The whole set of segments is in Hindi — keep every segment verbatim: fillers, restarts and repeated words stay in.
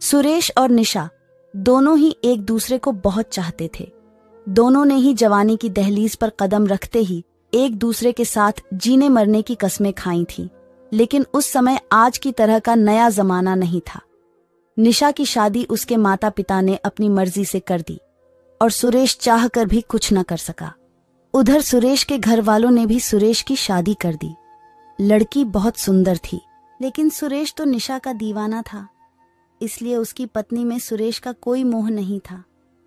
सुरेश और निशा दोनों ही एक दूसरे को बहुत चाहते थे। दोनों ने ही जवानी की दहलीज पर कदम रखते ही एक दूसरे के साथ जीने मरने की कस्में खाई थीं। लेकिन उस समय आज की तरह का नया जमाना नहीं था। निशा की शादी उसके माता पिता ने अपनी मर्जी से कर दी और सुरेश चाह कर भी कुछ न कर सका। उधर सुरेश के घर वालों ने भी सुरेश की शादी कर दी। लड़की बहुत सुंदर थी, लेकिन सुरेश तो निशा का दीवाना था, इसलिए उसकी पत्नी में सुरेश का कोई मोह नहीं था।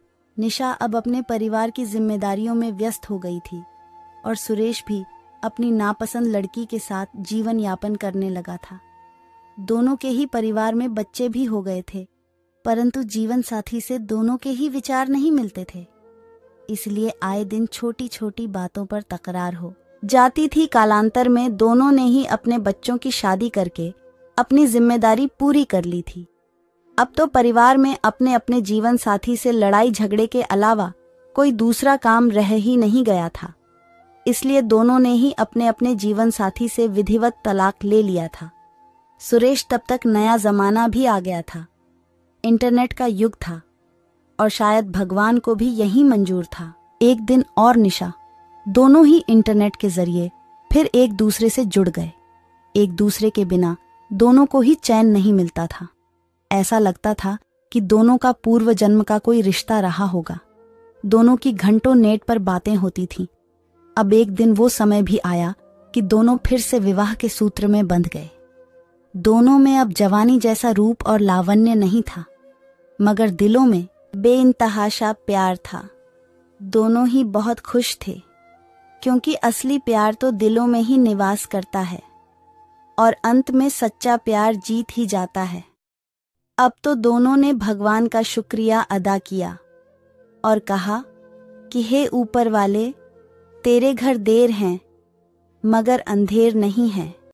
निशा अब अपने परिवार की जिम्मेदारियों में व्यस्त हो गई थी और सुरेश भी अपनी नापसंद लड़की के साथ जीवन यापन करने लगा था। दोनों के ही परिवार में बच्चे भी हो गए थे, परंतु जीवन साथी से दोनों के ही विचार नहीं मिलते थे, इसलिए आए दिन छोटी छोटी बातों पर तकरार हो जाती थी। कालांतर में दोनों ने ही अपने बच्चों की शादी करके अपनी जिम्मेदारी पूरी कर ली थी। अब तो परिवार में अपने अपने जीवन साथी से लड़ाई झगड़े के अलावा कोई दूसरा काम रह ही नहीं गया था, इसलिए दोनों ने ही अपने अपने जीवन साथी से विधिवत तलाक ले लिया था। सुरेश तब तक नया जमाना भी आ गया था, इंटरनेट का युग था और शायद भगवान को भी यही मंजूर था। एक दिन और निशा दोनों ही इंटरनेट के जरिए फिर एक दूसरे से जुड़ गए। एक दूसरे के बिना दोनों को ही चैन नहीं मिलता था। ऐसा लगता था कि दोनों का पूर्व जन्म का कोई रिश्ता रहा होगा। दोनों की घंटों नेट पर बातें होती थीं। अब एक दिन वो समय भी आया कि दोनों फिर से विवाह के सूत्र में बंध गए। दोनों में अब जवानी जैसा रूप और लावण्य नहीं था, मगर दिलों में बेइंतहाशा प्यार था। दोनों ही बहुत खुश थे, क्योंकि असली प्यार तो दिलों में ही निवास करता है और अंत में सच्चा प्यार जीत ही जाता है। अब तो दोनों ने भगवान का शुक्रिया अदा किया और कहा कि हे ऊपर वाले, तेरे घर देर हैं मगर अंधेर नहीं है।